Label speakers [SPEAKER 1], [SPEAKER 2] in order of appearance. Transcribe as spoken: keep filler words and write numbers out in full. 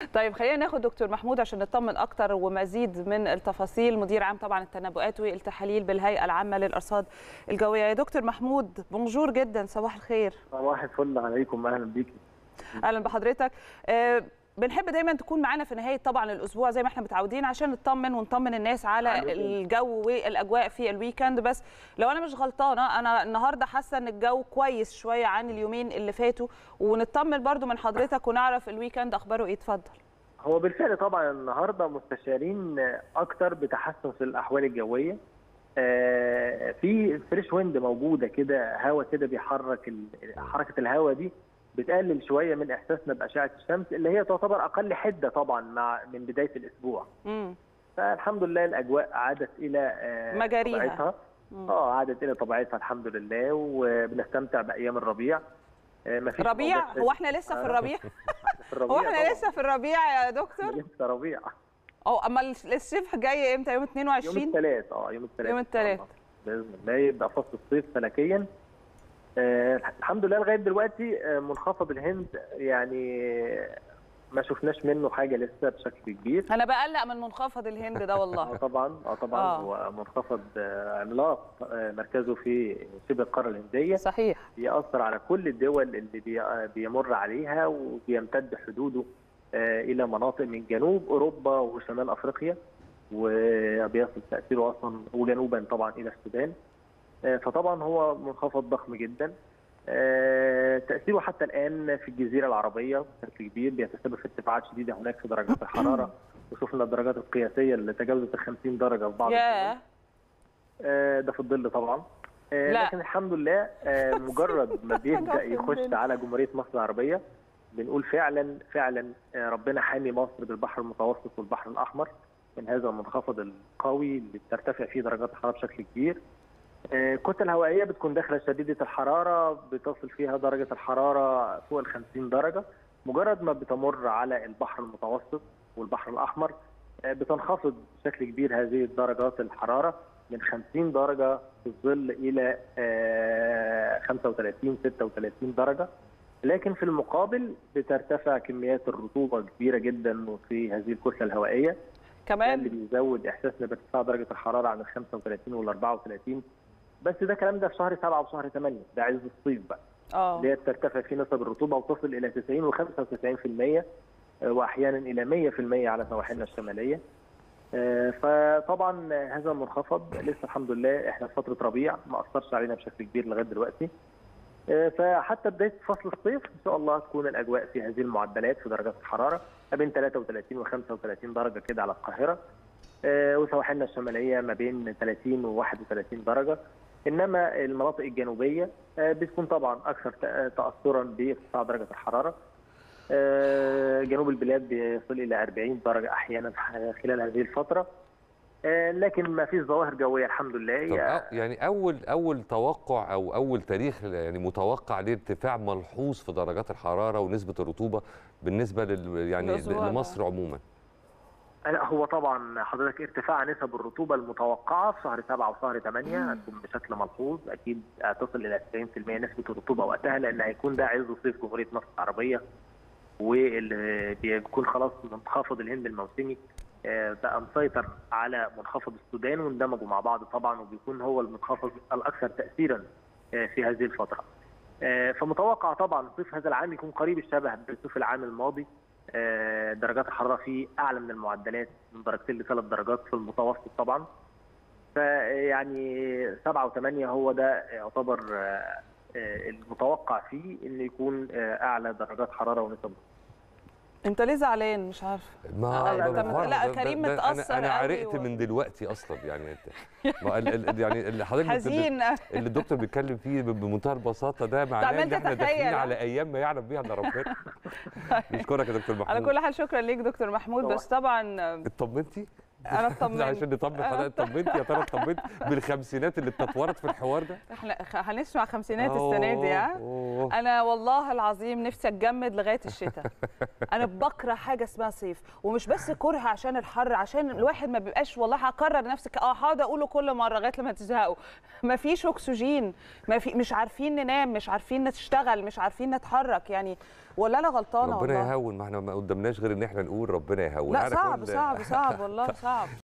[SPEAKER 1] طيب خلينا ناخد دكتور محمود عشان نطمن اكتر ومزيد من التفاصيل، مدير عام طبعا التنبؤات والتحاليل بالهيئه العامه للارصاد الجويه. يا دكتور محمود بونجور جدا، صباح الخير.
[SPEAKER 2] صباح الفل عليكم، اهلا بيكي.
[SPEAKER 1] اهلا بحضرتك. أه بنحب دايما تكون معانا في نهايه طبعا الاسبوع زي ما احنا متعودين عشان نطمن ونطمن الناس على الجو والاجواء في الويكند. بس لو انا مش غلطانه انا النهارده حاسه ان الجو كويس شويه عن اليومين اللي فاتوا، ونطمن برضو من حضرتك ونعرف الويكند اخباره ايه. اتفضل.
[SPEAKER 2] هو بالفعل طبعا النهارده مستشارين اكتر بتحسن في الاحوال الجويه. في فريش ويند موجوده كده، هواء كده بيحرك، حركه الهواء دي بتقلل شويه من احساسنا باشعه الشمس اللي هي تعتبر اقل حده طبعا مع من بدايه الاسبوع.
[SPEAKER 1] امم
[SPEAKER 2] فالحمد لله الاجواء عادت الى
[SPEAKER 1] مجاريها.
[SPEAKER 2] طبيعتها. اه عادت الى طبيعتها الحمد لله، وبنستمتع بايام الربيع.
[SPEAKER 1] مفيش ربيع؟ هو احنا لسه في الربيع؟ هو احنا لسه في الربيع يا دكتور؟
[SPEAKER 2] لسه ربيع.
[SPEAKER 1] اه اما الصيف جاي امتى؟ يوم اثنين وعشرين؟
[SPEAKER 2] يوم الثلاث. اه يوم الثلاث
[SPEAKER 1] يوم الثلاث
[SPEAKER 2] باذن الله يبدا فصل الصيف فلكيا. آه الحمد لله لغايه دلوقتي آه منخفض الهند يعني ما شفناش منه حاجه لسه بشكل كبير.
[SPEAKER 1] انا بقلق من منخفض الهند ده والله.
[SPEAKER 2] اه طبعا اه طبعا آه. هو منخفض آه عملاق آه مركزه في شبه القاره الهنديه.
[SPEAKER 1] صحيح.
[SPEAKER 2] بيأثر على كل الدول اللي بي بيمر عليها، وبيمتد حدوده آه الى مناطق من جنوب اوروبا وشمال افريقيا، وبيصل تاثيره اصلا وجنوبا طبعا الى السودان. فطبعا هو منخفض ضخم جدا. تاثيره حتى الان في الجزيره العربيه بشكل كبير، بيتسبب في ارتفاعات شديده هناك في درجات الحراره، وشفنا الدرجات القياسيه اللي تجاوزت ال خمسين درجه في بعض الدول. ده في الظل طبعا.
[SPEAKER 1] لا.
[SPEAKER 2] لكن الحمد لله مجرد ما بيبدا يخش على جمهوريه مصر العربيه بنقول فعلا فعلا ربنا حامي مصر بالبحر المتوسط والبحر الاحمر من هذا المنخفض القوي اللي بترتفع فيه درجات الحراره بشكل كبير. الكتل الهوائيه بتكون داخله شديده الحراره، بتصل فيها درجه الحراره فوق ال خمسين درجه. مجرد ما بتمر على البحر المتوسط والبحر الاحمر بتنخفض بشكل كبير هذه درجات الحراره من خمسين درجه في الظل الى خمسة وثلاثين ستة وثلاثين درجه. لكن في المقابل بترتفع كميات الرطوبه كبيره جدا في هذه الكتله الهوائيه
[SPEAKER 1] كمان،
[SPEAKER 2] اللي بيزود احساسنا بارتفاع درجه الحراره عن ال خمسة وثلاثين وال أربعة وثلاثين. بس ده كلام ده في شهر سبعة وشهر ثمانية، ده عز الصيف بقى. اه اللي هي بترتفع في نسب الرطوبه وتصل الى تسعين وخمسة وتسعين بالمئة واحيانا الى مئة بالمئة على سواحلنا الشماليه. فطبعا هذا المنخفض لسه الحمد لله احنا في فتره ربيع ما اثرش علينا بشكل كبير لغايه دلوقتي. فحتى بدايه فصل الصيف ان شاء الله تكون الاجواء في هذه المعدلات في درجات الحراره ما بين ثلاثة وثلاثين وخمسة وثلاثين درجه كده على القاهره، وسواحلنا الشماليه ما بين ثلاثين وواحد وثلاثين درجه. انما المناطق الجنوبيه بتكون طبعا اكثر تاثرا بارتفاع درجه الحراره. جنوب البلاد بيصل الى أربعين درجه احيانا خلال هذه الفتره، لكن ما فيش ظواهر جويه الحمد لله.
[SPEAKER 3] طب يعني اول اول توقع او اول تاريخ يعني متوقع لارتفاع ملحوظ في درجات الحراره ونسبه الرطوبه بالنسبه لل يعني لمصر عموما؟
[SPEAKER 2] لا هو طبعا حضرتك ارتفاع نسب الرطوبه المتوقعه في شهر سبعة وشهر ثمانية هتكون بشكل ملحوظ، اكيد هتصل الى تسعين بالمئة نسبه الرطوبه وقتها، لان هيكون ده عز صيف جمهوريه مصر العربيه، واللي بيكون خلاص منخفض الهند الموسمي بقى مسيطر على منخفض السودان واندمجوا مع بعض طبعا، وبيكون هو المنخفض الاكثر تاثيرا في هذه الفتره. فمتوقع طبعا صيف هذا العام يكون قريب الشبه بالصيف العام الماضي. درجات الحراره فيه اعلى من المعدلات من درجتين لثلاث درجات في المتوسط طبعا. فيعني سبعة وثمانية هو ده يعتبر المتوقع فيه انه يكون اعلى درجات حراره ونسب.
[SPEAKER 1] انت ليه زعلان؟ مش عارفه.
[SPEAKER 3] ما
[SPEAKER 1] لا, لا كريم متاثر.
[SPEAKER 3] انا عرقت من دلوقتي اصلا يعني يعني اللي حضرتك
[SPEAKER 1] حزين
[SPEAKER 3] اللي الدكتور بيتكلم فيه بمنتهى البساطه ده معناه ان احنا داخلين على ايام ما يعلم بيها الا ربنا. نشكرك يا دكتور محمود.
[SPEAKER 1] على كل حال شكرا ليك دكتور محمود. بس طبعا
[SPEAKER 3] اطمنتي؟
[SPEAKER 1] انا اطمنت
[SPEAKER 3] عشان نطمن حضرتك. اطمنتي يا ترى؟ اطمنت بالخمسينات اللي اتطورت في الحوار ده؟
[SPEAKER 1] احنا هنسمع خمسينات السنه دي. ها انا والله العظيم نفسي اتجمد لغايه الشتاء. انا بكره حاجه اسمها صيف، ومش بس كره عشان الحر، عشان الواحد ما بيبقاش والله هكرر نفسك اه هقعد اقوله كل مره لغايه لما تزهقوا. ما فيش اكسجين، ما في، مش عارفين ننام، مش عارفين نشتغل، مش عارفين نتحرك. يعني ولا انا غلطانه؟
[SPEAKER 3] ربنا
[SPEAKER 1] والله
[SPEAKER 3] يهون، ما احنا ما قدامناش غير ان احنا نقول ربنا يهون.
[SPEAKER 1] لا صعب صعب صعب والله صعب.